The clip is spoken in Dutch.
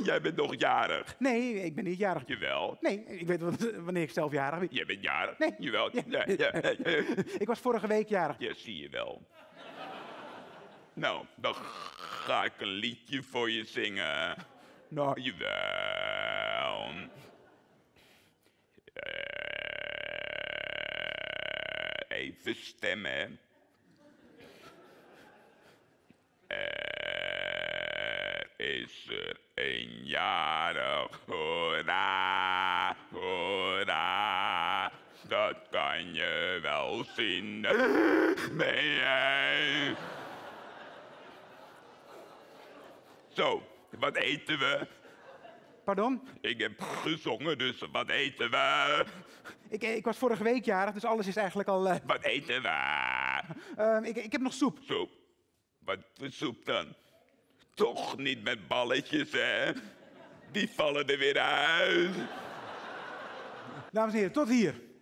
Jij bent nog jarig. Nee, ik ben niet jarig. Jawel. Nee, ik weet wanneer ik zelf jarig ben. Jij bent jarig. Nee. Jawel. Ja. Ja. Ik was vorige week jarig. Ja, zie je wel. Nou, dan ga ik een liedje voor je zingen. Nou, Jawel. Even stemmen. Is er een jarig, hoera, hoera. Dat kan je wel zien. Nee. Zo, wat eten we? pardon? Ik heb gezongen, dus wat eten we? Ik was vorige week jarig, dus alles is eigenlijk al... Wat eten we? ik heb nog soep. Soep. Wat voor soep dan? Toch niet met balletjes, hè? Die vallen er weer uit. Dames en heren, tot hier.